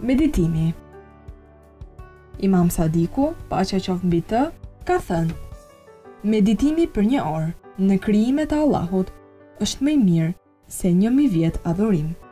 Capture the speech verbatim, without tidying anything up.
Meditimi. Imam Sadiku, paqja qoftë mbi të, ka thënë: meditimi për një orë në krijimet e Allahut është më i mirë se një mijë vjet adhurim.